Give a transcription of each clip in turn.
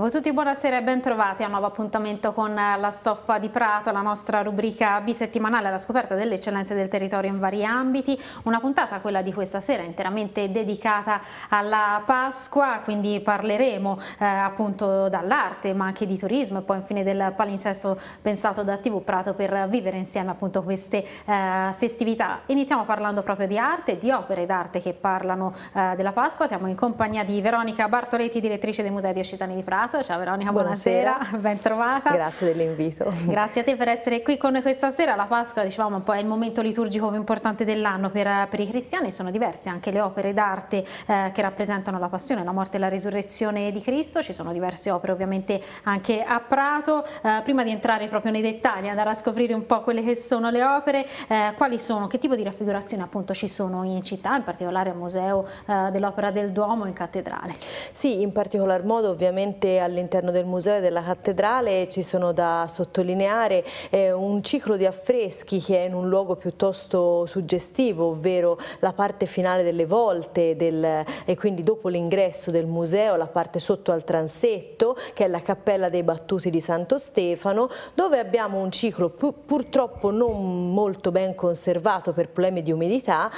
voi tutti, buonasera e ben trovati a un nuovo appuntamento con la Stoffa di Prato, la nostra rubrica bisettimanale alla scoperta delle eccellenze del territorio in vari ambiti. Una puntata, quella di questa sera, interamente dedicata alla Pasqua, quindi parleremo appunto dall'arte ma anche di turismo e poi infine del palinsesto pensato da TV Prato per vivere insieme appunto queste festività. Iniziamo parlando proprio di arte, di opere d'arte che parlano della Pasqua. Siamo in compagnia di Veronica Bartoletti, direttrice dei Musei Diocesani di Prato. Ciao Veronica, buonasera, ben trovata. Grazie dell'invito. Grazie a te per essere qui con noi questa sera. La Pasqua, diciamo, un po' è il momento liturgico più importante dell'anno per i cristiani. Sono diverse anche le opere d'arte che rappresentano la passione, la morte e la risurrezione di Cristo. Ci sono diverse opere ovviamente anche a Prato. Prima di entrare proprio nei dettagli, andare a scoprire un po' quelle che sono le opere, quali sono, che tipo di raffigurazioni appunto ci sono in città, in particolare al Museo dell'Opera del Duomo in Cattedrale. Sì, in particolar modo ovviamente all'interno del museo e della cattedrale ci sono da sottolineare un ciclo di affreschi che è in un luogo piuttosto suggestivo, ovvero la parte finale delle volte e quindi dopo l'ingresso del museo, la parte sotto al transetto, che è la Cappella dei Battuti di Santo Stefano, dove abbiamo un ciclo purtroppo non molto ben conservato per problemi di umidità,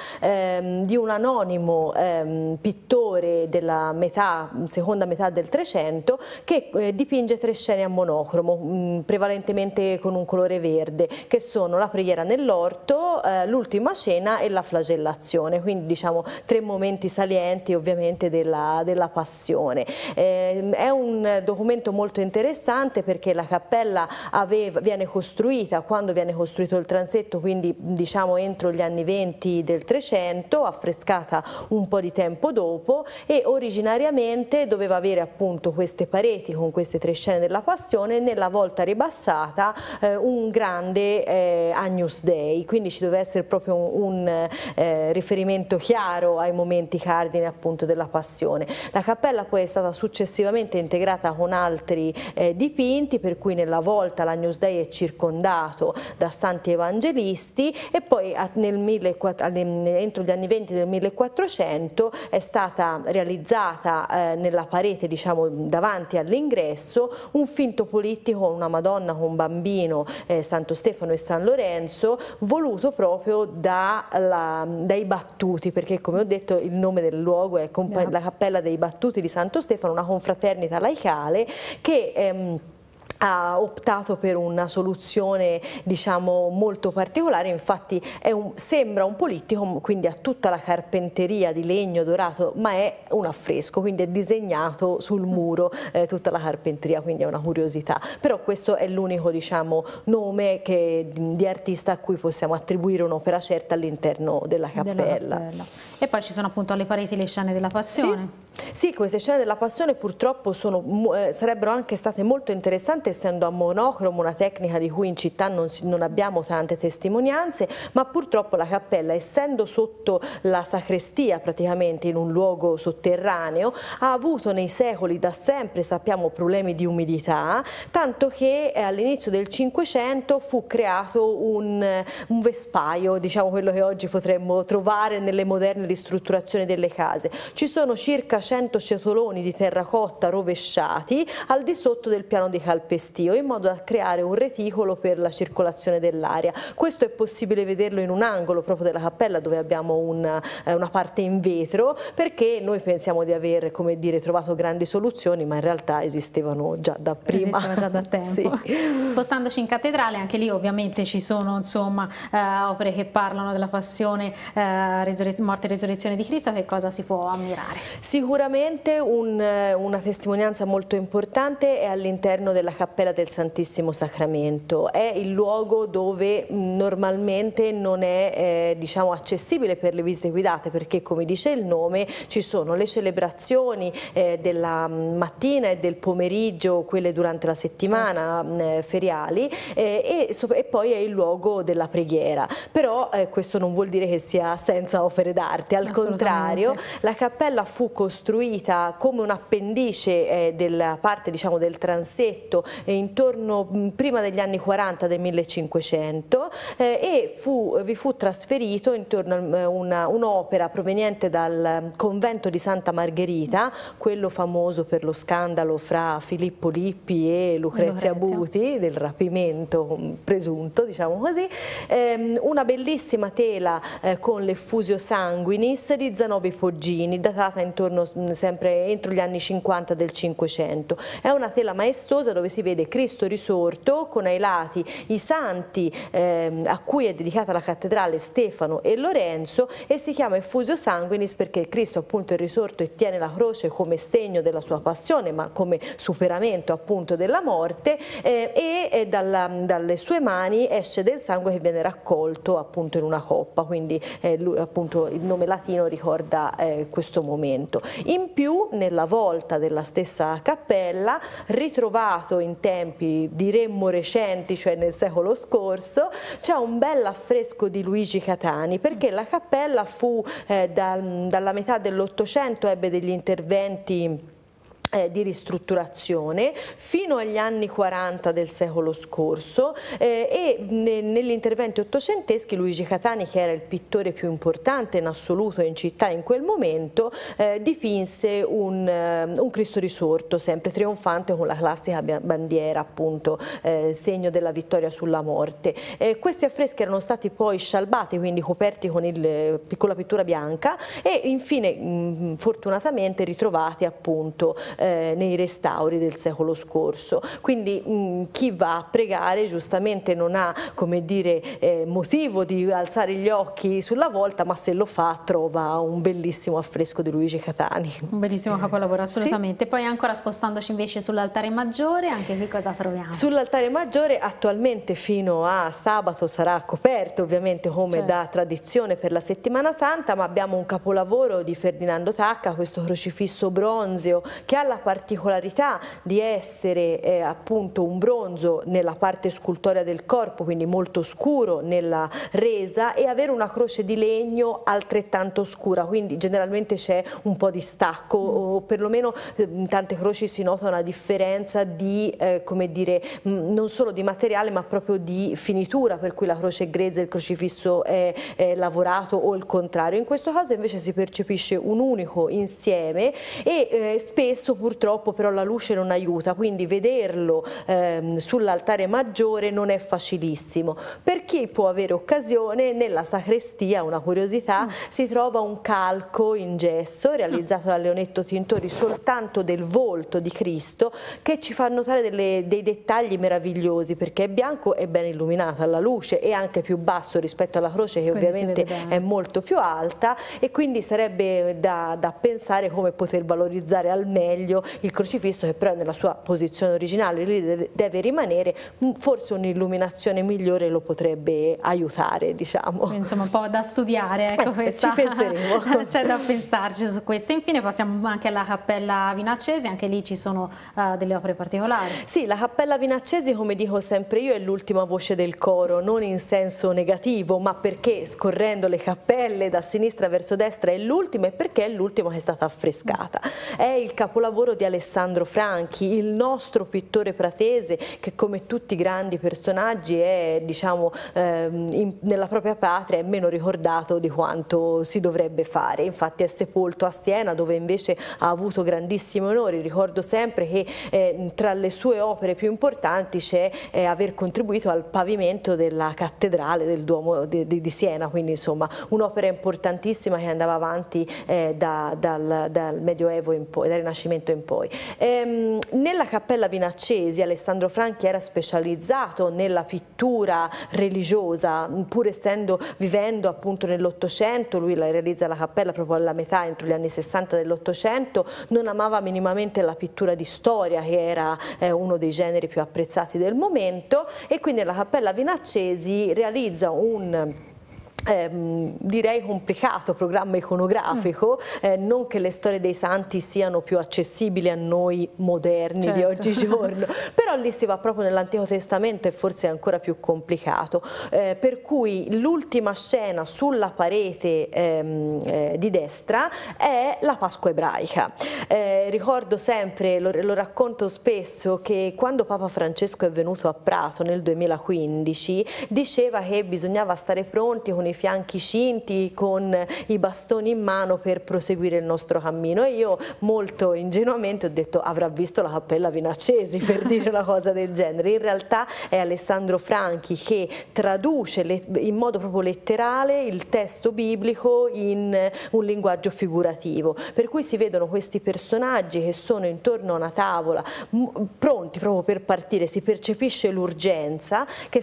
di un anonimo pittore della seconda metà del 300 che dipinge 3 scene a monocromo, prevalentemente con un colore verde, che sono la preghiera nell'orto, l'ultima cena e la flagellazione, quindi diciamo 3 momenti salienti ovviamente della passione. È un documento molto interessante perché la cappella viene costruita quando viene costruito il transetto, quindi diciamo entro gli anni 20 del 300, affrescata un po' di tempo dopo, e originariamente doveva avere appunto queste pareti con queste 3 scene della passione, nella volta ribassata un grande Agnus Dei, quindi ci deve essere proprio un riferimento chiaro ai momenti cardine appunto della passione. La cappella poi è stata successivamente integrata con altri dipinti, per cui nella volta l'Agnus Dei è circondato da santi evangelisti, e poi entro gli anni 20 del 1400 è stata realizzata nella parete diciamo davanti all'ingresso un finto polittico, una Madonna con un bambino, Santo Stefano e San Lorenzo, voluto proprio dai Battuti, perché come ho detto il nome del luogo è la Cappella dei Battuti di Santo Stefano, una confraternita laicale che ha optato per una soluzione diciamo molto particolare. Infatti sembra un polittico, quindi ha tutta la carpenteria di legno dorato, ma è un affresco, quindi è disegnato sul muro tutta la carpenteria, quindi è una curiosità. Però questo è l'unico diciamo nome di artista a cui possiamo attribuire un'opera certa all'interno della cappella. E poi ci sono appunto alle pareti le scene della passione. Sì, queste scene della passione purtroppo sarebbero anche state molto interessanti, essendo a monocromo, una tecnica di cui in città non abbiamo tante testimonianze, ma purtroppo la cappella, essendo sotto la sacrestia praticamente in un luogo sotterraneo, ha avuto nei secoli da sempre, sappiamo, problemi di umidità, tanto che all'inizio del 500 fu creato un vespaio, diciamo quello che oggi potremmo trovare nelle moderne ristrutturazioni delle case. Ci sono circa 100 ciottoloni di terracotta rovesciati al di sotto del piano di calpestio, in modo da creare un reticolo per la circolazione dell'aria. Questo è possibile vederlo in un angolo proprio della cappella, dove abbiamo una parte in vetro, perché noi pensiamo di aver, come dire, trovato grandi soluzioni, ma in realtà esistevano già da prima. Esisteva già da tempo. Sì. Spostandoci in cattedrale, anche lì ovviamente ci sono insomma opere che parlano della passione, morte e risurrezione di Cristo. Che cosa si può ammirare? Sicuramente una testimonianza molto importante è all'interno della Cappella del Santissimo Sacramento. È il luogo dove normalmente non è diciamo accessibile per le visite guidate, perché come dice il nome ci sono le celebrazioni della mattina e del pomeriggio, quelle durante la settimana feriali, e poi è il luogo della preghiera. Però questo non vuol dire che sia senza opere d'arte, al contrario la cappella fu costruita costruita come un appendice della parte, diciamo, del transetto prima degli anni 40 del 1500 e vi fu trasferito intorno a un'opera proveniente dal convento di Santa Margherita, quello famoso per lo scandalo fra Filippo Lippi e Lucrezia Buti, del rapimento presunto, diciamo così, una bellissima tela con l'Effusio Sanguinis di Zanobi Poggini, datata sempre entro gli anni 50 del 500. È una tela maestosa dove si vede Cristo risorto con ai lati i santi a cui è dedicata la cattedrale, Stefano e Lorenzo, e si chiama Effusio Sanguinis perché Cristo appunto è risorto e tiene la croce come segno della sua passione, ma come superamento appunto della morte, e dalle sue mani esce del sangue che viene raccolto appunto in una coppa, quindi appunto il nome latino ricorda questo momento. In più, nella volta della stessa cappella, ritrovato in tempi diremmo recenti, cioè nel secolo scorso, c'è un bel affresco di Luigi Catani, perché la cappella fu dalla metà dell'Ottocento ebbe degli interventi di ristrutturazione fino agli anni 40 del secolo scorso, e negli interventi ottocenteschi Luigi Catani, che era il pittore più importante in assoluto in città in quel momento, dipinse un Cristo risorto sempre trionfante con la classica bandiera, appunto segno della vittoria sulla morte. Questi affreschi erano stati poi scialbati, quindi coperti con la pittura bianca, e infine fortunatamente ritrovati appunto nei restauri del secolo scorso. Quindi chi va a pregare giustamente non ha, come dire, motivo di alzare gli occhi sulla volta, ma se lo fa trova un bellissimo affresco di Luigi Catani. Un bellissimo capolavoro, assolutamente. Sì. Poi ancora spostandoci invece sull'altare maggiore, anche qui cosa troviamo? Sull'altare maggiore attualmente fino a sabato sarà coperto ovviamente come da tradizione per la Settimana Santa, ma abbiamo un capolavoro di Ferdinando Tacca, questo crocifisso bronzeo che ha la particolarità di essere appunto un bronzo nella parte scultorea del corpo, quindi molto scuro nella resa, e avere una croce di legno altrettanto scura, quindi generalmente c'è un po' di stacco, o perlomeno in tante croci si nota una differenza di, come dire, non solo di materiale ma proprio di finitura, per cui la croce è grezza e il crocifisso è lavorato, o il contrario. In questo caso invece si percepisce un unico insieme e spesso purtroppo però la luce non aiuta, quindi vederlo sull'altare maggiore non è facilissimo. Per chi può avere occasione, nella sacrestia, una curiosità, si trova un calco in gesso realizzato da Leonetto Tintori soltanto del volto di Cristo, che ci fa notare dei dettagli meravigliosi, perché è bianco e ben illuminato alla luce, e anche più basso rispetto alla croce, che ovviamente è molto più alta, e quindi sarebbe da pensare come poter valorizzare al meglio il crocifisso, che però nella sua posizione originale lì deve rimanere. Forse un'illuminazione migliore lo potrebbe aiutare, diciamo. Quindi, insomma, un po' da studiare, ecco, questa. Ci penseremo. C'è da pensarci su questo. Infine passiamo anche alla Cappella Vinaccesi, anche lì ci sono delle opere particolari. Sì, la Cappella Vinaccesi, come dico sempre io, è l'ultima voce del coro, non in senso negativo, ma perché scorrendo le cappelle da sinistra verso destra è l'ultima, e perché è l'ultima che è stata affrescata. È il capolavoro di Alessandro Franchi, il nostro pittore pratese, che come tutti i grandi personaggi è, diciamo, nella propria patria è meno ricordato di quanto si dovrebbe fare. Infatti è sepolto a Siena, dove invece ha avuto grandissimi onori. Ricordo sempre che tra le sue opere più importanti c'è aver contribuito al pavimento della cattedrale del Duomo di Siena, quindi insomma un'opera importantissima che andava avanti dal Medioevo in poi, dal Rinascimento in poi. Nella Cappella Vinaccesi Alessandro Franchi era specializzato nella pittura religiosa, pur vivendo appunto nell'Ottocento. Lui realizza la cappella proprio alla metà, entro gli anni 60 dell'Ottocento. Non amava minimamente la pittura di storia, che era uno dei generi più apprezzati del momento, e quindi nella Cappella Vinaccesi realizza direi complicato programma iconografico, non che le storie dei santi siano più accessibili a noi moderni di oggigiorno, però lì si va proprio nell'Antico Testamento e forse è ancora più complicato, per cui l'ultima scena sulla parete di destra è la Pasqua ebraica. Ricordo sempre, lo racconto spesso, che quando Papa Francesco è venuto a Prato nel 2015 diceva che bisognava stare pronti con i fianchi cinti, con i bastoni in mano per proseguire il nostro cammino, e io molto ingenuamente ho detto avrà visto la cappella Vinaccesi per dire una cosa del genere. In realtà è Alessandro Franchi che traduce in modo proprio letterale il testo biblico in un linguaggio figurativo, per cui si vedono questi personaggi che sono intorno a una tavola pronti proprio per partire, si percepisce l'urgenza, che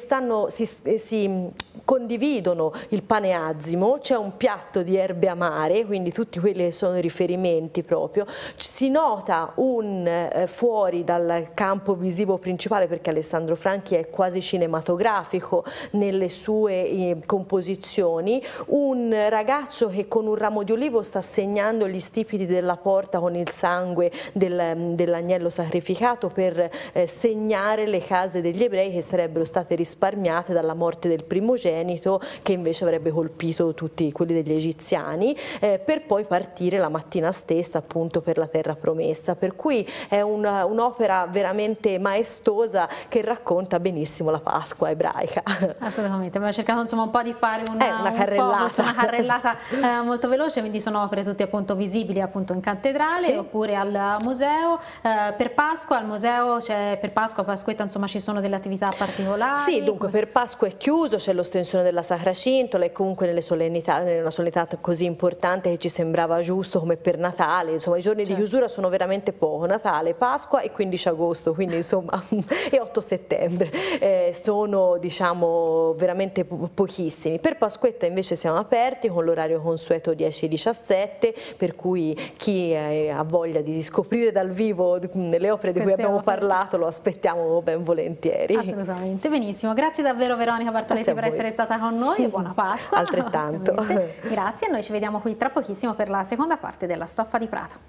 si condividono il pane azimo, c'è un piatto di erbe amare, quindi tutti quelli che sono i riferimenti proprio, si nota fuori dal campo visivo principale, perché Alessandro Franchi è quasi cinematografico nelle sue composizioni, un ragazzo che con un ramo di olivo sta segnando gli stipiti della porta con il sangue dell'agnello sacrificato per segnare le case degli ebrei che sarebbero state risparmiate dalla morte del primogenito, che invece avrebbe colpito tutti quelli degli egiziani, per poi partire la mattina stessa appunto per la terra promessa, per cui è un'opera veramente maestosa che racconta benissimo la Pasqua ebraica. Assolutamente, abbiamo cercato insomma un po' di fare una carrellata molto veloce, quindi sono opere tutte appunto visibili appunto in cattedrale oppure al museo. Per Pasqua al museo per Pasquetta insomma ci sono delle attività particolari? Sì, dunque per Pasqua è chiuso, c'è l'ostensione della Sacra Cintola e comunque nelle solennità, nella solennità così importante che ci sembrava giusto come per Natale, insomma i giorni di chiusura sono veramente poco, Natale, Pasqua e 15 agosto, quindi insomma e 8 settembre, sono diciamo veramente pochissimi. Per Pasquetta invece siamo aperti con l'orario consueto 10-17, per cui chi ha voglia di scoprire dal vivo le opere di cui abbiamo parlato lo aspettiamo ben volentieri. Assolutamente, benissimo, grazie davvero Veronica Bartoletti per essere stata con noi e buona Pasqua. Altrettanto. Grazie, noi ci vediamo qui tra pochissimo per la seconda parte della Stoffa di Prato.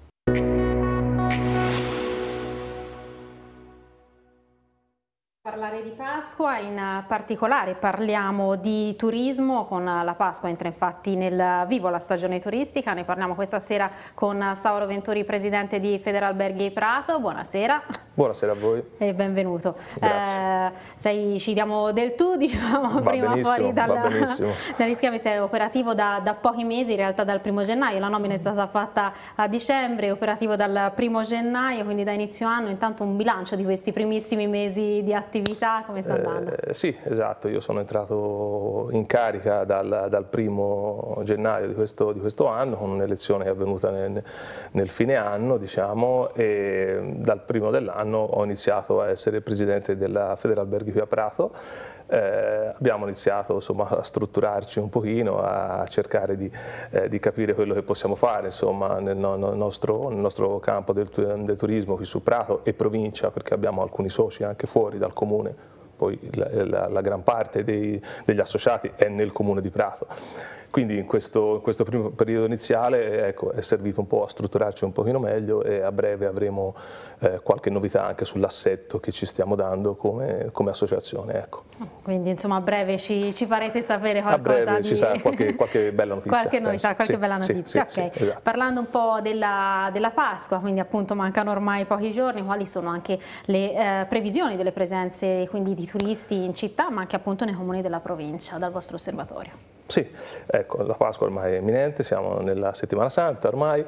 Parlare di Pasqua, in particolare parliamo di turismo, con la Pasqua entra infatti nel vivo la stagione turistica, ne parliamo questa sera con Sauro Venturi, presidente di Federalberghi Prato. Buonasera. Buonasera a voi. E benvenuto. Grazie. Ci diamo del tu, diciamo, prima fuori dagli schemi, sei operativo da pochi mesi, in realtà dal 1° gennaio, la nomina è stata fatta a dicembre, operativo dal 1° gennaio, quindi da inizio anno. Intanto un bilancio di questi primissimi mesi di attività, come sta andando? Sì, esatto, io sono entrato in carica dal 1° gennaio di questo anno, con un'elezione che è avvenuta nel fine anno, diciamo, e dal 1° dell'anno ho iniziato a essere presidente della Federalberghi qui a Prato. Abbiamo iniziato insomma a strutturarci un pochino, a cercare di capire quello che possiamo fare insomma nel nostro campo del turismo qui su Prato e provincia, perché abbiamo alcuni soci anche fuori dal comune, poi la gran parte degli associati è nel comune di Prato. Quindi in questo primo periodo iniziale ecco, è servito un po' a strutturarci un pochino meglio e a breve avremo qualche novità anche sull'assetto che ci stiamo dando come associazione. Ecco. Quindi insomma a breve ci farete sapere qualcosa. A breve ci sarà qualche bella notizia. Qualche novità, qualche bella notizia. Sì, okay. sì, esatto. Parlando un po' della Pasqua, quindi appunto mancano ormai pochi giorni, quali sono anche le previsioni delle presenze quindi di turisti in città, ma anche appunto nei comuni della provincia, dal vostro osservatorio? Sì, ecco, la Pasqua ormai è imminente, siamo nella Settimana Santa ormai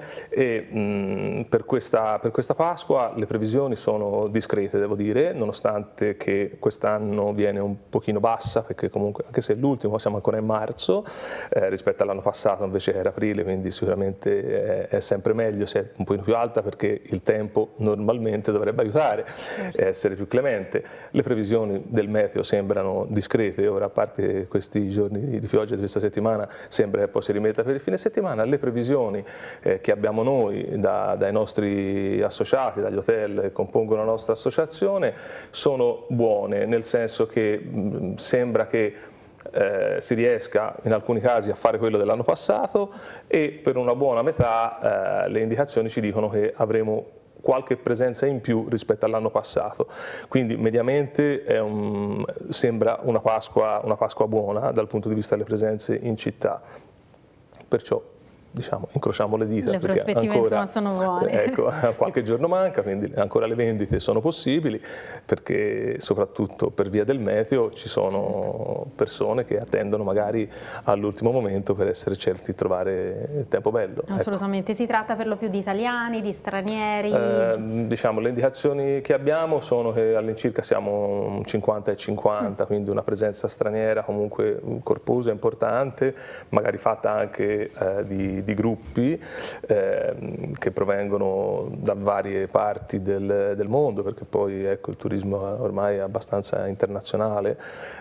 e per questa Pasqua le previsioni sono discrete, devo dire, nonostante che quest'anno viene un pochino bassa, perché comunque anche se l'ultimo siamo ancora in marzo, rispetto all'anno passato invece era aprile, quindi sicuramente è sempre meglio se è un pochino più alta, perché il tempo normalmente dovrebbe aiutare e essere più clemente. Le previsioni del meteo sembrano discrete, ora a parte questi giorni di pioggia di questa settimana sembra che poi si rimetta per il fine settimana. Le previsioni che abbiamo noi dai nostri associati, dagli hotel che compongono la nostra associazione, sono buone, nel senso che sembra che si riesca in alcuni casi a fare quello dell'anno passato, e per una buona metà le indicazioni ci dicono che avremo qualche presenza in più rispetto all'anno passato, quindi mediamente sembra una Pasqua buona dal punto di vista delle presenze in città, perciò diciamo, incrociamo le dita. Le prospettive ancora, insomma sono buone. Ecco, qualche giorno manca, quindi ancora le vendite sono possibili, perché soprattutto per via del meteo ci sono persone che attendono magari all'ultimo momento per essere certi di trovare il tempo bello. Assolutamente, ecco. Si tratta per lo più di italiani, di stranieri? Diciamo, le indicazioni che abbiamo sono che all'incirca siamo 50 e 50, quindi una presenza straniera comunque corposa, importante, magari fatta anche di gruppi che provengono da varie parti del mondo, perché poi ecco, il turismo ormai è abbastanza internazionale,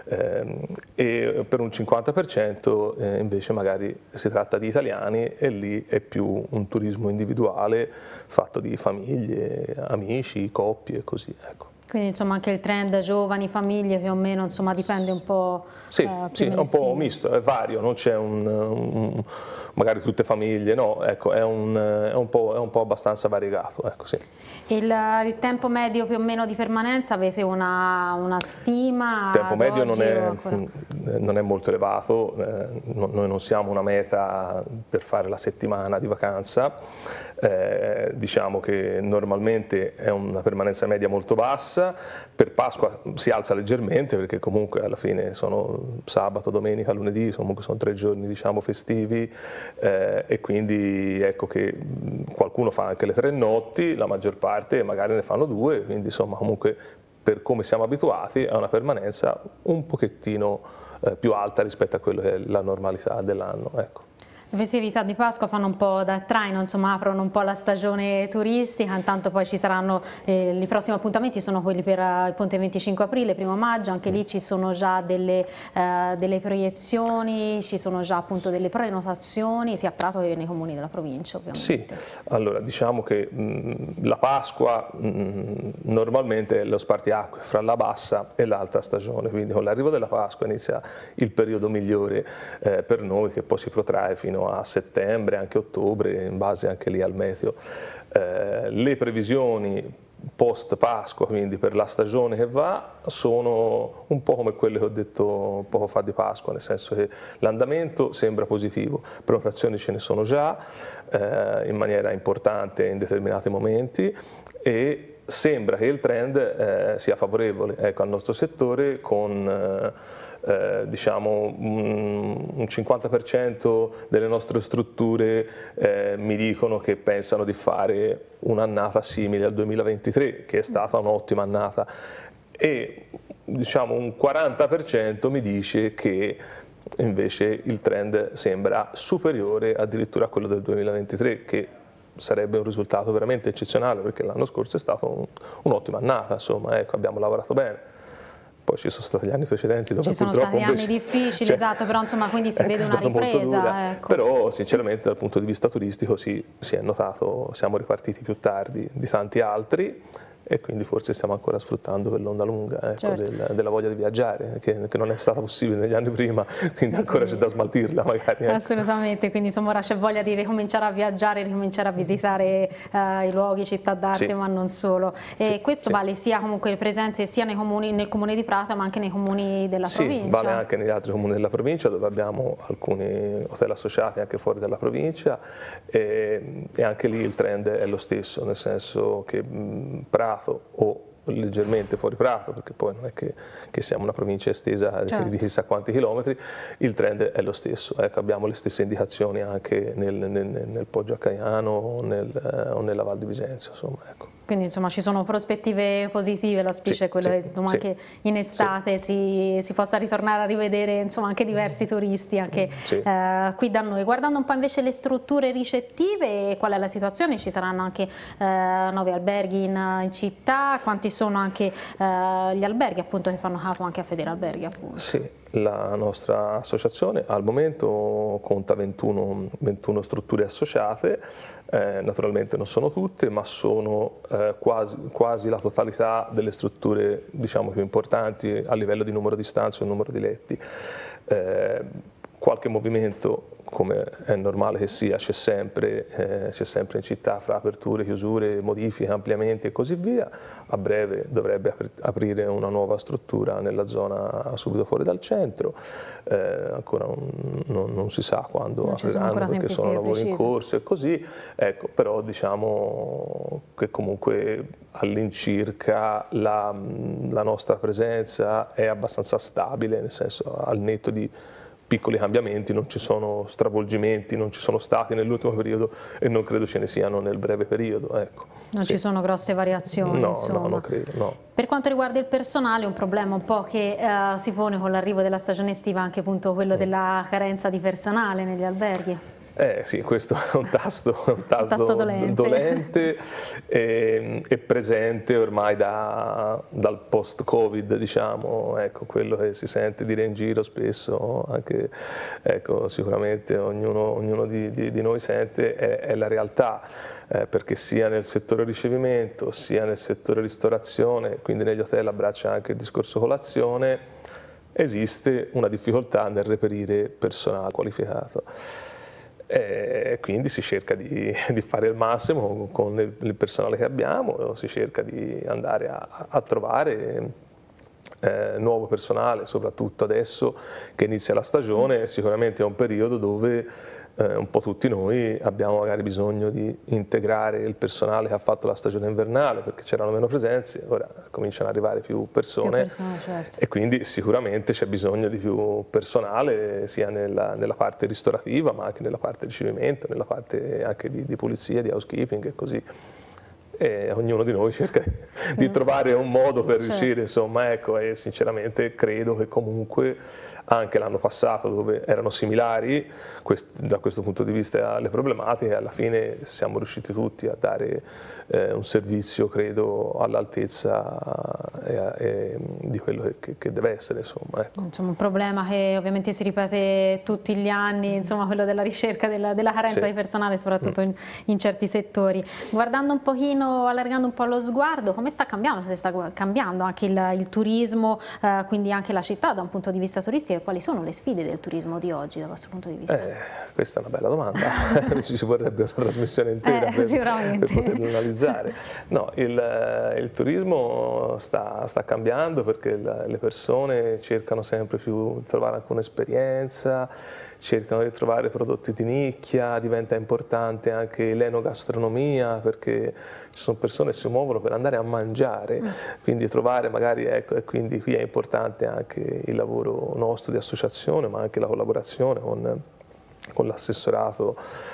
e per un 50% invece magari si tratta di italiani, e lì è più un turismo individuale fatto di famiglie, amici, coppie e così, ecco. Quindi insomma anche il trend giovani, famiglie più o meno, insomma dipende un po'. Sì, è un po' misto, è vario, non c'è magari tutte famiglie, no, ecco, è un po' abbastanza variegato, ecco, sì. Il tempo medio più o meno di permanenza, avete una stima? Il tempo medio non è molto elevato, noi non siamo una meta per fare la settimana di vacanza, diciamo che normalmente è una permanenza media molto bassa. Per Pasqua si alza leggermente, perché comunque alla fine sono sabato, domenica, lunedì, comunque sono 3 giorni diciamo festivi, e quindi ecco che qualcuno fa anche le 3 notti, la maggior parte magari ne fanno 2, quindi insomma comunque per come siamo abituati è una permanenza un pochettino più alta rispetto a quello che è la normalità dell'anno, ecco. Le festività di Pasqua fanno un po' da traino, insomma aprono un po' la stagione turistica, intanto poi ci saranno i prossimi appuntamenti, sono quelli per il ponte 25 aprile, 1° maggio, anche lì ci sono già delle proiezioni, ci sono già appunto delle prenotazioni sia a Prato che nei comuni della provincia ovviamente. Sì, allora diciamo che la Pasqua normalmente è lo spartiacque fra la bassa e l'alta stagione, quindi con l'arrivo della Pasqua inizia il periodo migliore per noi, che poi si protrae fino a settembre, anche ottobre, in base anche lì al meteo. Le previsioni post Pasqua, quindi per la stagione che va, sono un po' come quelle che ho detto poco fa di Pasqua, nel senso che l'andamento sembra positivo, prenotazioni ce ne sono già in maniera importante in determinati momenti, e sembra che il trend sia favorevole, ecco, al nostro settore, con diciamo un 50% delle nostre strutture mi dicono che pensano di fare un'annata simile al 2023, che è stata un'ottima annata, e diciamo un 40% mi dice che invece il trend sembra superiore addirittura a quello del 2023, che sarebbe un risultato veramente eccezionale, perché l'anno scorso è stata un'ottima annata, insomma, ecco, abbiamo lavorato bene. Poi ci sono stati gli anni precedenti dove ci sono stati anni difficili, esatto, però insomma quindi si vede una ripresa. Ecco. Però sinceramente dal punto di vista turistico si è notato, siamo ripartiti più tardi di tanti altri, e quindi forse stiamo ancora sfruttando quell'onda lunga, ecco, certo, della voglia di viaggiare, che non è stata possibile negli anni prima, quindi ancora c'è da smaltirla magari. Ecco. Assolutamente, quindi insomma ora c'è voglia di ricominciare a viaggiare, ricominciare a visitare i luoghi, città d'arte, sì, ma non solo. E sì, questo sì, vale sia comunque le presenze sia nei comuni, nel comune di Prato, ma anche nei comuni della provincia? Sì, vale anche negli altri comuni della provincia, dove abbiamo alcuni hotel associati anche fuori dalla provincia, e anche lì il trend è lo stesso, nel senso che Prato o leggermente fuori Prato, perché poi non è che siamo una provincia estesa, certo, di chissà quanti chilometri, il trend è lo stesso, ecco, abbiamo le stesse indicazioni anche nel Poggio a Caiano o nella Val di Bisenzio, insomma, ecco. Quindi insomma ci sono prospettive positive, l'auspicio è quello che anche in estate si possa ritornare a rivedere insomma anche diversi turisti anche qui da noi. Guardando un po' invece le strutture ricettive, qual è la situazione? Ci saranno anche 9 alberghi in città, quanti sono anche gli alberghi appunto che fanno capo anche a Federalberghi appunto. Sì, la nostra associazione al momento conta 21 strutture associate, naturalmente non sono tutte, ma sono quasi la totalità delle strutture, diciamo, più importanti a livello di numero di stanze o numero di letti. Qualche movimento, come è normale che sia, c'è sempre in città, fra aperture, chiusure, modifiche, ampliamenti e così via. A breve dovrebbe aprire una nuova struttura nella zona subito fuori dal centro, ancora non si sa quando apriranno perché sono lavori in corso e così, ecco, però diciamo che comunque all'incirca la nostra presenza è abbastanza stabile, nel senso, al netto di piccoli cambiamenti, non ci sono stravolgimenti, non ci sono stati nell'ultimo periodo e non credo ce ne siano nel breve periodo. Ecco. Non ci sono grosse variazioni? No, insomma. no, non credo, no. Per quanto riguarda il personale, un problema un po' che si pone con l'arrivo della stagione estiva, anche appunto quello della carenza di personale negli alberghi? Sì, questo è un tasto dolente e presente ormai dal post-Covid, diciamo, ecco, quello che si sente dire in giro spesso, anche, ecco, sicuramente ognuno di noi sente, è la realtà, perché sia nel settore ricevimento, sia nel settore ristorazione, quindi negli hotel abbraccia anche il discorso colazione, esiste una difficoltà nel reperire personale qualificato. Quindi si cerca di fare il massimo con il personale che abbiamo, si cerca di andare a trovare nuovo personale, soprattutto adesso che inizia la stagione. Sicuramente è un periodo dove un po' tutti noi abbiamo magari bisogno di integrare il personale che ha fatto la stagione invernale, perché c'erano meno presenze, ora cominciano ad arrivare più persone, certo. E quindi sicuramente c'è bisogno di più personale sia nella parte ristorativa, ma anche nella parte di ricevimento, nella parte anche di pulizia, di housekeeping e così. E ognuno di noi cerca di trovare un modo per riuscire, insomma, ecco, e sinceramente credo che comunque anche l'anno passato, dove erano similari da questo punto di vista le problematiche, alla fine siamo riusciti tutti a dare un servizio, credo, all'altezza di quello che deve essere, insomma, ecco. Insomma, un problema che ovviamente si ripete tutti gli anni, insomma, quello della ricerca della carenza di personale, soprattutto in certi settori. Guardando un pochino, allargando un po' lo sguardo, come sta cambiando? Se sta cambiando anche il turismo, quindi anche la città da un punto di vista turistico, e quali sono le sfide del turismo di oggi dal vostro punto di vista? Questa è una bella domanda, ci vorrebbe una trasmissione intera per poterlo analizzare. No, il turismo sta cambiando perché le persone cercano sempre più di trovare anche un'esperienza, cercano di trovare prodotti di nicchia, diventa importante anche l'enogastronomia perché ci sono persone che si muovono per andare a mangiare, quindi trovare magari, ecco, e quindi qui è importante anche il lavoro nostro di associazione, ma anche la collaborazione con l'assessorato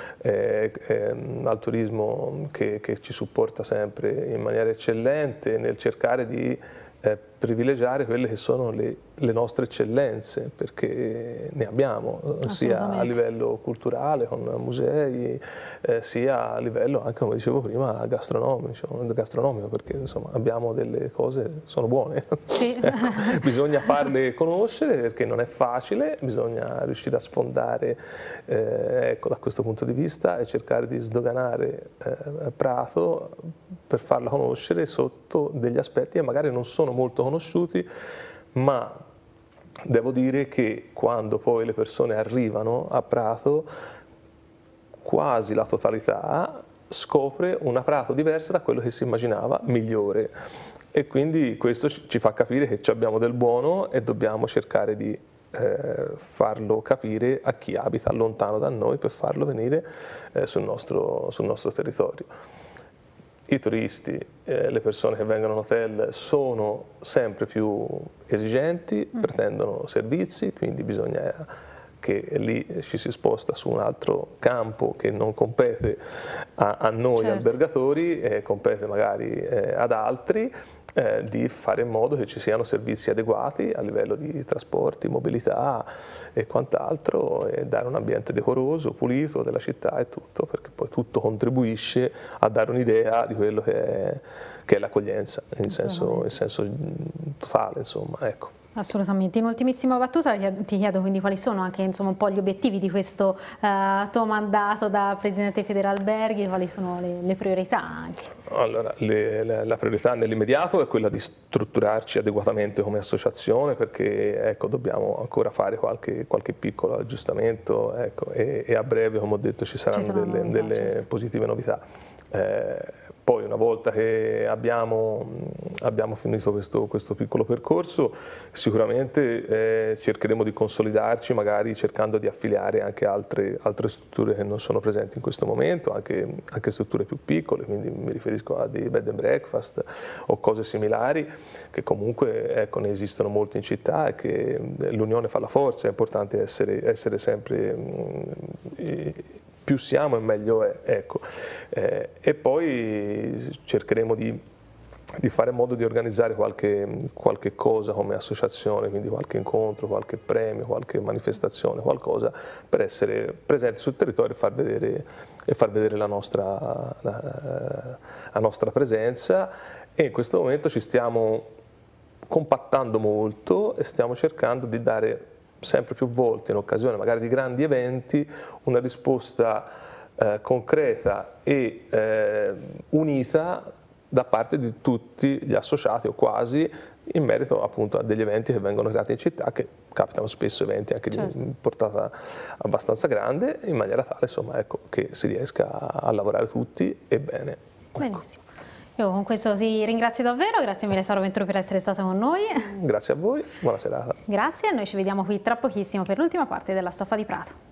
al turismo che ci supporta sempre in maniera eccellente nel cercare di privilegiare quelle che sono le nostre eccellenze, perché ne abbiamo, sia a livello culturale con musei, sia a livello anche, come dicevo prima, gastronomico, perché insomma abbiamo delle cose, sono buone. Sì. Ecco, bisogna farle conoscere perché non è facile, bisogna riuscire a sfondare, ecco, da questo punto di vista e cercare di sdoganare Prato per farla conoscere sotto degli aspetti che magari non sono molto conosciuti, ma devo dire che quando poi le persone arrivano a Prato, quasi la totalità scopre una Prato diversa da quello che si immaginava, migliore. E quindi questo ci fa capire che abbiamo del buono e dobbiamo cercare di farlo capire a chi abita lontano da noi per farlo venire sul nostro territorio. I turisti, le persone che vengono in hotel sono sempre più esigenti, pretendono servizi, quindi bisogna che lì ci si sposta su un altro campo che non compete a noi albergatori, compete magari ad altri, di fare in modo che ci siano servizi adeguati a livello di trasporti, mobilità e quant'altro, e dare un ambiente decoroso, pulito della città e tutto, perché poi tutto contribuisce a dare un'idea di quello che è l'accoglienza in senso totale, insomma, ecco. Assolutamente. In ultimissima battuta ti chiedo quindi quali sono anche insomma, un po' gli obiettivi di questo tuo mandato da Presidente Federalberghi, quali sono le priorità anche? Allora, la priorità nell'immediato è quella di strutturarci adeguatamente come associazione, perché ecco, dobbiamo ancora fare qualche piccolo aggiustamento, ecco, e a breve, come ho detto, ci saranno delle positive novità. Poi una volta che abbiamo finito questo piccolo percorso, sicuramente cercheremo di consolidarci, magari cercando di affiliare anche altre strutture che non sono presenti in questo momento, anche strutture più piccole, quindi mi riferisco a dei bed and breakfast o cose similari, che comunque ecco, ne esistono molti in città e che l'unione fa la forza, è importante essere sempre più siamo e meglio è, ecco. E poi cercheremo di fare in modo di organizzare qualche cosa come associazione, quindi qualche incontro, qualche premio, qualche manifestazione, qualcosa per essere presenti sul territorio e far vedere la nostra presenza. E in questo momento ci stiamo compattando molto e stiamo cercando di dare sempre più volte, in occasione magari di grandi eventi, una risposta concreta e unita da parte di tutti gli associati o quasi, in merito appunto a degli eventi che vengono creati in città, che capitano spesso eventi anche di portata abbastanza grande, in maniera tale insomma, ecco, che si riesca a lavorare tutti e bene. Ecco. Benissimo. Io con questo ti ringrazio davvero, grazie mille Sauro Venturo per essere stato con noi. Grazie a voi, buona serata. Grazie, noi ci vediamo qui tra pochissimo per l'ultima parte della Stoffa di Prato.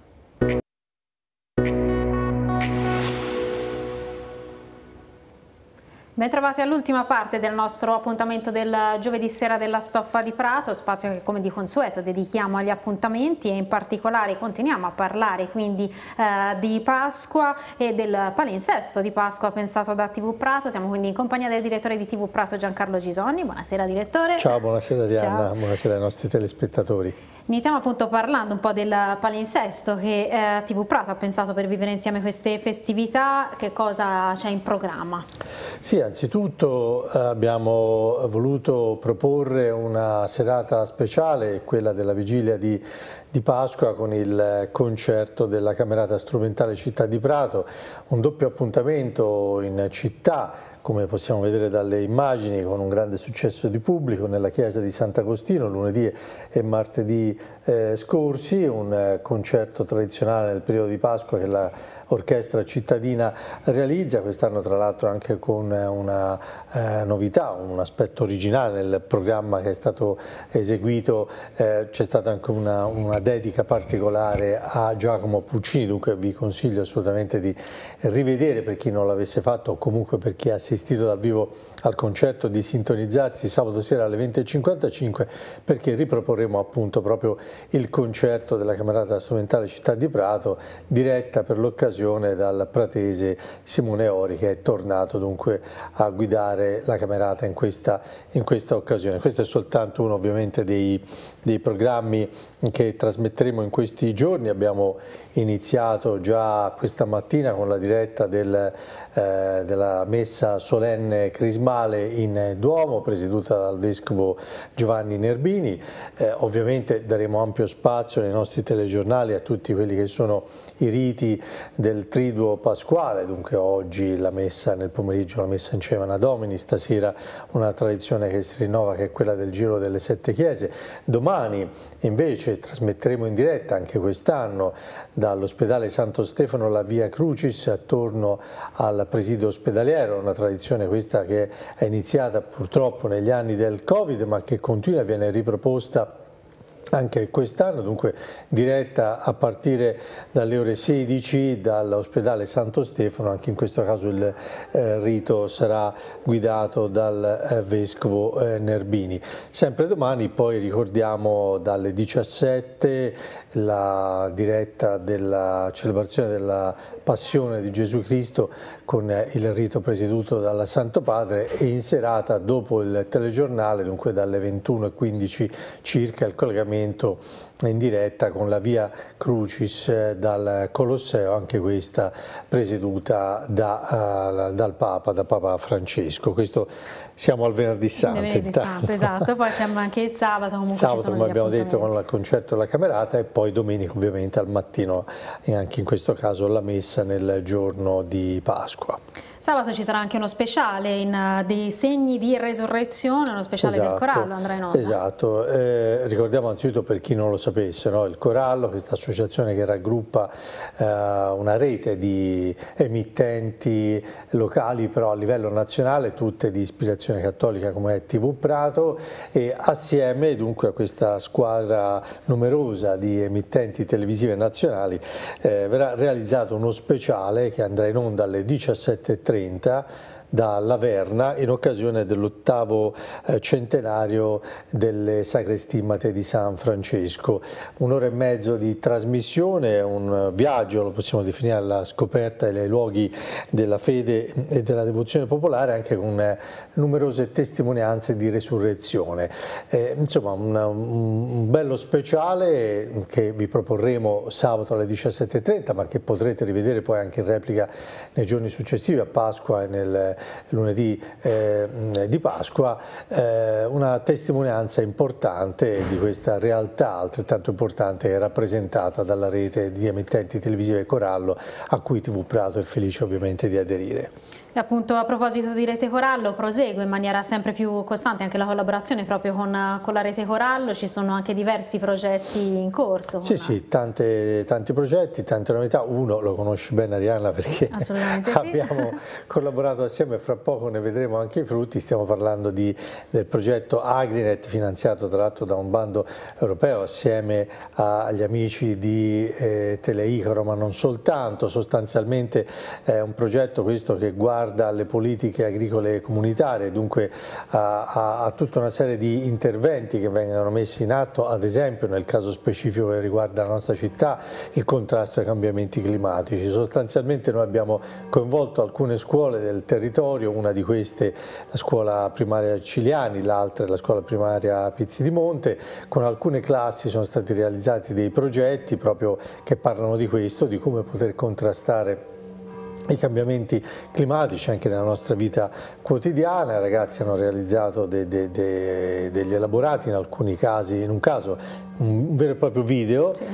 Bentrovati all'ultima parte del nostro appuntamento del giovedì sera della Stoffa di Prato, spazio che come di consueto dedichiamo agli appuntamenti e in particolare continuiamo a parlare quindi di Pasqua e del palinsesto di Pasqua pensato da TV Prato. Siamo quindi in compagnia del direttore di TV Prato Giancarlo Gisonni. Buonasera direttore. Ciao, buonasera Arianna, buonasera ai nostri telespettatori. Iniziamo appunto parlando un po' del palinsesto che TV Prato ha pensato per vivere insieme queste festività. Che cosa c'è in programma? Sì, anzitutto abbiamo voluto proporre una serata speciale, quella della vigilia di Pasqua, con il concerto della Camerata Strumentale Città di Prato, un doppio appuntamento in città, come possiamo vedere dalle immagini, con un grande successo di pubblico nella chiesa di Sant'Agostino lunedì e martedì scorsi, un concerto tradizionale nel periodo di Pasqua che l'orchestra cittadina realizza, quest'anno tra l'altro anche con una novità, un aspetto originale nel programma che è stato eseguito. C'è stata anche una dedica particolare a Giacomo Puccini, dunque vi consiglio assolutamente di rivedere, per chi non l'avesse fatto o comunque per chi ha assistito dal vivo al concerto, di sintonizzarsi sabato sera alle 20:55, perché riproporremo appunto proprio il concerto della Camerata Strumentale Città di Prato, diretta per l'occasione dal pratese Simone Ori, che è tornato dunque a guidare la Camerata in questa occasione. Questo è soltanto uno ovviamente dei programmi che trasmetteremo in questi giorni. Abbiamo iniziato già questa mattina con la diretta della messa solenne crismale in Duomo, presieduta dal vescovo Giovanni Nerbini. Ovviamente daremo ampio spazio nei nostri telegiornali a tutti quelli che sono i riti del triduo pasquale, dunque oggi la messa nel pomeriggio, la messa in Cevana Domini, stasera una tradizione che si rinnova, che è quella del Giro delle Sette Chiese. Domani invece trasmetteremo in diretta, anche quest'anno, dall'ospedale Santo Stefano la Via Crucis attorno al presidio ospedaliero, una tradizione questa che è iniziata purtroppo negli anni del Covid, ma che continua e viene riproposta anche quest'anno, dunque diretta a partire dalle ore 16 dall'ospedale Santo Stefano. Anche in questo caso il rito sarà guidato dal vescovo Nerbini. Sempre domani poi ricordiamo dalle 17 la diretta della celebrazione della Passione di Gesù Cristo con il rito presieduto dal Santo Padre, e in serata dopo il telegiornale, dunque dalle 21:15 circa, il collegamento in diretta con la Via Crucis dal Colosseo, anche questa presieduta dal Papa, da Papa Francesco. Questo siamo al Venerdì Santo. Venerdì Santo, esatto, poi c'è anche il sabato. Sabato, come abbiamo detto, con il concerto della Camerata, e poi domenica ovviamente al mattino, e anche in questo caso la messa nel giorno di Pasqua. Sabato ci sarà anche uno speciale in dei segni di resurrezione, uno speciale del Corallo, andrà in onda. Esatto, ricordiamo anzitutto, per chi non lo sapesse, no? Il Corallo, questa associazione che raggruppa una rete di emittenti locali, però a livello nazionale, tutte di ispirazione cattolica, come è TV Prato, e assieme dunque a questa squadra numerosa di emittenti televisive nazionali verrà realizzato uno speciale che andrà in onda alle 17:30 da Laverna in occasione dell'8° centenario delle Sacre Stimmate di San Francesco. 1 ora e mezzo di trasmissione, un viaggio, lo possiamo definire, alla scoperta dei luoghi della fede e della devozione popolare, anche con numerose testimonianze di resurrezione. Insomma, un bello speciale che vi proporremo sabato alle 17:30, ma che potrete rivedere poi anche in replica nei giorni successivi, a Pasqua e nel lunedì di Pasqua, una testimonianza importante di questa realtà altrettanto importante, rappresentata dalla rete di emittenti televisive Corallo, a cui TV Prato è felice ovviamente di aderire. E appunto, a proposito di Rete Corallo, prosegue in maniera sempre più costante anche la collaborazione proprio con la Rete Corallo. Ci sono anche diversi progetti in corso. Sì, tanti progetti, tante novità. Uno lo conosci bene, Arianna, perché abbiamo collaborato assieme, e fra poco ne vedremo anche i frutti. Stiamo parlando del progetto Agrinet, finanziato tra l'altro da un bando europeo assieme agli amici di Teleicaro, ma non soltanto. Sostanzialmente è un progetto questo che guarda alle politiche agricole comunitarie, dunque a tutta una serie di interventi che vengono messi in atto, ad esempio nel caso specifico che riguarda la nostra città, il contrasto ai cambiamenti climatici. Sostanzialmente noi abbiamo coinvolto alcune scuole del territorio, una di queste la scuola primaria Ciliani, l'altra la scuola primaria Pizzi di Monte. Con alcune classi sono stati realizzati dei progetti proprio che parlano di questo, di come poter contrastare i cambiamenti climatici anche nella nostra vita quotidiana. I ragazzi hanno realizzato degli elaborati, in alcuni casi, in un caso un vero e proprio video, sì.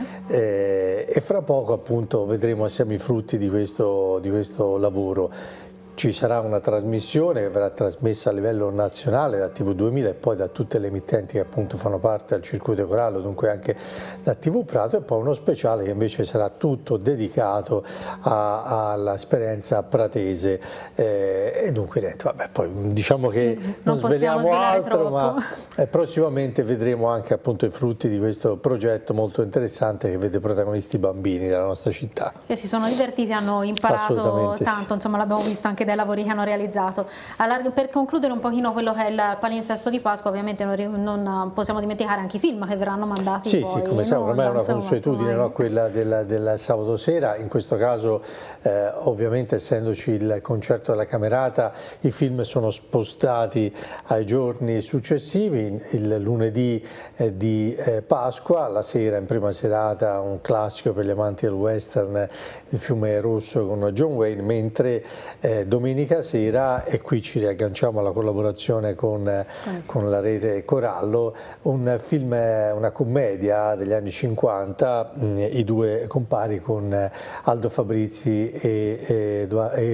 E fra poco appunto vedremo assieme i frutti di questo lavoro. Ci sarà una trasmissione che verrà trasmessa a livello nazionale da TV 2000 e poi da tutte le emittenti che appunto fanno parte del circuito Corallo, dunque anche da TV Prato, e poi uno speciale che invece sarà tutto dedicato all'esperienza pratese. E dunque niente, vabbè, poi diciamo che non sveliamo altro, troppo. Ma prossimamente vedremo anche appunto i frutti di questo progetto molto interessante che vede protagonisti bambini della nostra città. Che si sono divertiti, hanno imparato tanto, insomma l'abbiamo visto anche dai lavori che hanno realizzato. Allora, per concludere un pochino quello che è il palinsesto di Pasqua, ovviamente non possiamo dimenticare anche i film che verranno mandati. Sì, come sai, ormai è una consuetudine, no? Quella del sabato sera. In questo caso ovviamente, essendoci il concerto della Camerata, i film sono spostati ai giorni successivi. Il lunedì di Pasqua, la sera, in prima serata, un classico per gli amanti del western, Il fiume rosso con John Wayne, mentre domenica sera, e qui ci riagganciamo alla collaborazione con la rete Corallo, un film, una commedia degli anni 50, i due compari con Aldo Fabrizi e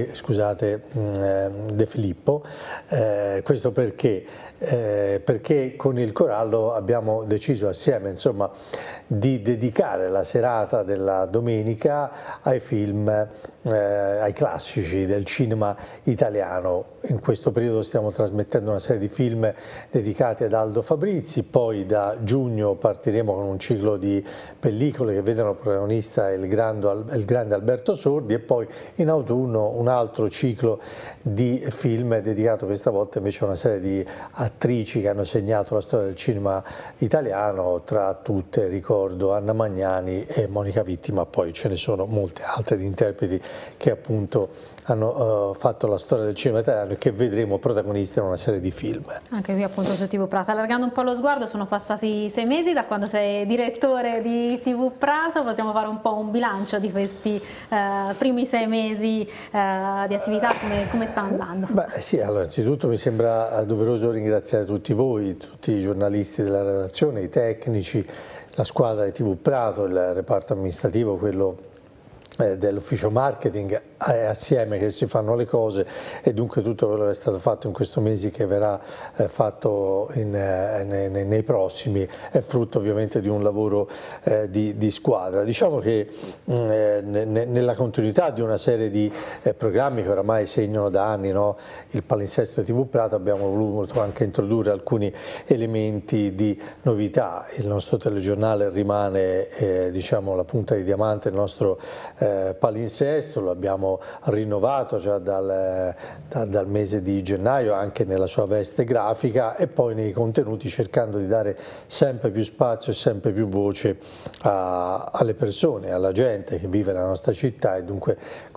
De Filippo. Questo perché con il Corallo abbiamo deciso assieme, insomma, di dedicare la serata della domenica ai film, ai classici del cinema italiano. In questo periodo stiamo trasmettendo una serie di film dedicati ad Aldo Fabrizi, poi da giugno partiremo con un ciclo di pellicole che vedono protagonista il grande Alberto Sordi, e poi in autunno un altro ciclo di film dedicato questa volta invece a una serie di attrici che hanno segnato la storia del cinema italiano, tra tutte ricordo Anna Magnani e Monica Vitti, ma poi ce ne sono molte altre di interpreti che appunto hanno fatto la storia del cinema italiano e che vedremo protagonisti in una serie di film. Anche qui appunto su TV Prato. Allargando un po' lo sguardo, sono passati 6 mesi da quando sei direttore di TV Prato, possiamo fare un po' un bilancio di questi primi 6 mesi di attività, come sta andando? Beh sì, allora innanzitutto mi sembra doveroso ringraziare tutti voi, tutti i giornalisti della redazione, i tecnici, la squadra di TV Prato, il reparto amministrativo, quello dell'ufficio marketing, assieme che si fanno le cose, e dunque tutto quello che è stato fatto in questo mese che verrà fatto nei prossimi è frutto ovviamente di un lavoro di squadra. Diciamo che nella continuità di una serie di programmi che oramai segnano da anni, no, il palinsesto di TV Prato, abbiamo voluto anche introdurre alcuni elementi di novità. Il nostro telegiornale rimane diciamo la punta di diamante del nostro palinsesto, lo abbiamo rinnovato già dal mese di gennaio anche nella sua veste grafica, e poi nei contenuti cercando di dare sempre più spazio e sempre più voce alle persone, alla gente che vive nella nostra città e dunque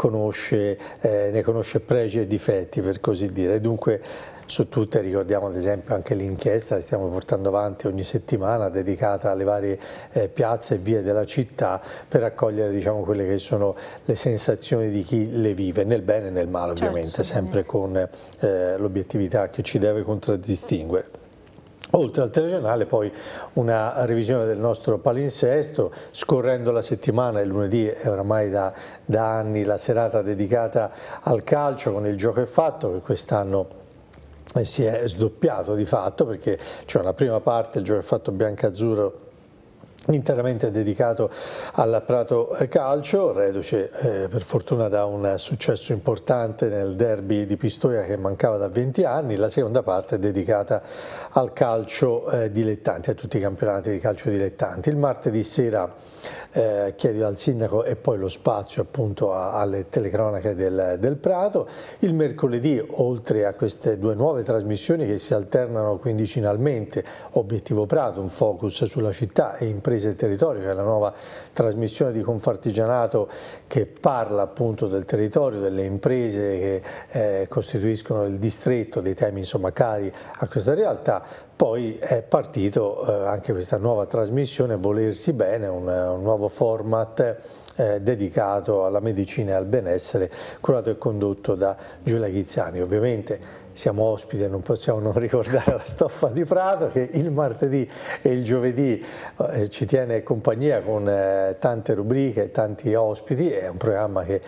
ne conosce pregi e difetti, per così dire, e dunque su tutte ricordiamo ad esempio anche l'inchiesta che stiamo portando avanti ogni settimana dedicata alle varie piazze e vie della città per raccogliere, diciamo, quelle che sono le sensazioni di chi le vive, nel bene e nel male, ovviamente, sempre con l'obiettività che ci deve contraddistinguere. Oltre al telegiornale poi una revisione del nostro palinsesto, scorrendo la settimana. Il lunedì è oramai da anni la serata dedicata al calcio con il Gioco è Fatto, che quest'anno si è sdoppiato di fatto, perché c'è una prima parte, il Gioco è Fatto biancazzurro, interamente dedicato al Prato Calcio, reduce per fortuna da un successo importante nel derby di Pistoia che mancava da 20 anni. La seconda parte è dedicata al calcio dilettanti, a tutti i campionati di calcio dilettanti. Il martedì sera chiedo al sindaco e poi lo spazio appunto alle telecronache del Prato. Il mercoledì, oltre a queste due nuove trasmissioni che si alternano quindicinalmente, Obiettivo Prato, un focus sulla città, e Imprese del Territorio, che è la nuova trasmissione di Confartigianato che parla appunto del territorio, delle imprese che costituiscono il distretto, dei temi insomma cari a questa realtà. Poi è partito anche questa nuova trasmissione, Volersi Bene, un nuovo format dedicato alla medicina e al benessere, curato e condotto da Giulia Ghiziani. Ovviamente siamo ospiti e non possiamo non ricordare la Stoffa di Prato, che il martedì e il giovedì ci tiene compagnia con tante rubriche e tanti ospiti. È un programma che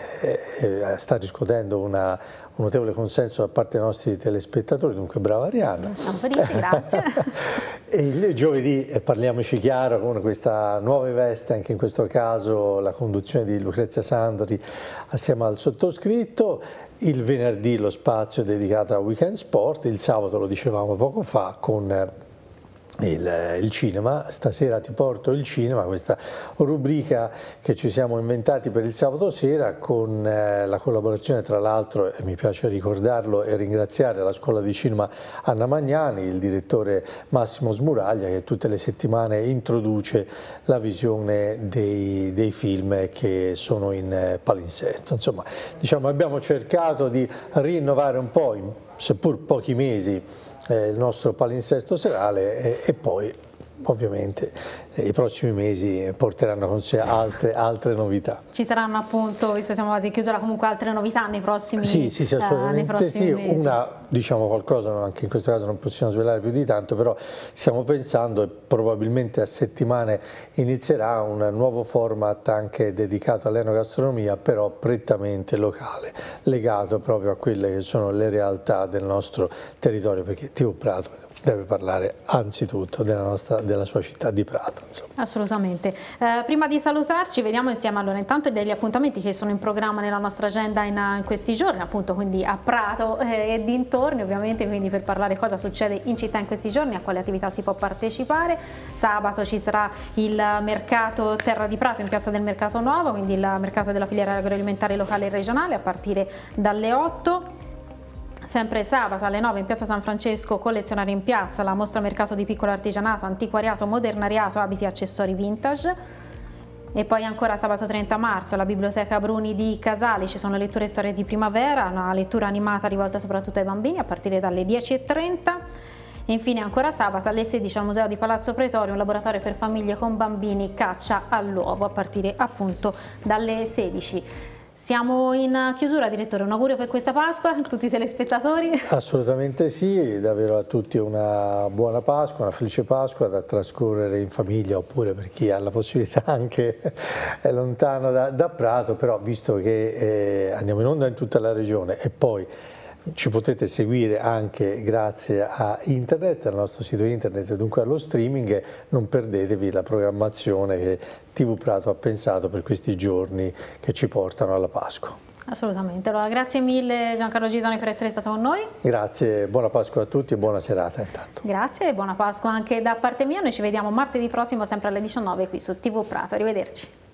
sta riscuotendo un notevole consenso da parte dei nostri telespettatori, dunque brava Arianna. Siamo felici, grazie. E il giovedì, parliamoci chiaro, con questa nuova veste, anche in questo caso la conduzione di Lucrezia Sandri assieme al sottoscritto. Il venerdì lo spazio dedicato a Weekend Sport, il sabato, lo dicevamo poco fa, con il cinema. Stasera ti porto il cinema, questa rubrica che ci siamo inventati per il sabato sera, con la collaborazione, tra l'altro, e mi piace ricordarlo e ringraziare la Scuola di Cinema Anna Magnani, il direttore Massimo Smuraglia, che tutte le settimane introduce la visione dei film che sono in palinsesto. Insomma, diciamo, abbiamo cercato di rinnovare un po', seppur pochi mesi, il nostro palinsesto serale, e poi ovviamente i prossimi mesi porteranno con sé altre novità. Ci saranno appunto, visto che siamo quasi chiusa, comunque altre novità nei prossimi mesi? Sì, assolutamente sì. Una, diciamo qualcosa, anche in questo caso non possiamo svelare più di tanto, però stiamo pensando, e probabilmente a settimane inizierà, un nuovo format anche dedicato all'enogastronomia, però prettamente locale, legato proprio a quelle che sono le realtà del nostro territorio, perché TV Prato deve parlare anzitutto della sua città di Prato. Insomma. Assolutamente. Prima di salutarci, vediamo insieme allora intanto degli appuntamenti che sono in programma nella nostra agenda in questi giorni, appunto, quindi a Prato e dintorni, ovviamente, quindi per parlare cosa succede in città in questi giorni, a quale attività si può partecipare. Sabato ci sarà il mercato Terra di Prato in piazza del Mercato Nuovo, quindi il mercato della filiera agroalimentare locale e regionale a partire dalle 8. Sempre sabato alle 9 in piazza San Francesco, collezionare in piazza, la mostra mercato di piccolo artigianato, antiquariato, modernariato, abiti e accessori vintage. E poi ancora sabato 30 marzo alla Biblioteca Bruni di Casali ci sono letture e storie di primavera, una lettura animata rivolta soprattutto ai bambini a partire dalle 10:30. E infine ancora sabato alle 16 al Museo di Palazzo Pretorio un laboratorio per famiglie con bambini caccia all'uovo a partire appunto dalle 16. Siamo in chiusura, direttore, un augurio per questa Pasqua a tutti i telespettatori? Assolutamente sì, davvero a tutti una buona Pasqua, una felice Pasqua da trascorrere in famiglia, oppure per chi ha la possibilità anche è lontano da Prato, però visto che andiamo in onda in tutta la regione e poi ci potete seguire anche grazie a internet, al nostro sito internet e dunque allo streaming, non perdetevi la programmazione che TV Prato ha pensato per questi giorni che ci portano alla Pasqua. Assolutamente, allora grazie mille Giancarlo Gisoni per essere stato con noi. Grazie, buona Pasqua a tutti e buona serata intanto. Grazie e buona Pasqua anche da parte mia, noi ci vediamo martedì prossimo sempre alle 19 qui su TV Prato, arrivederci.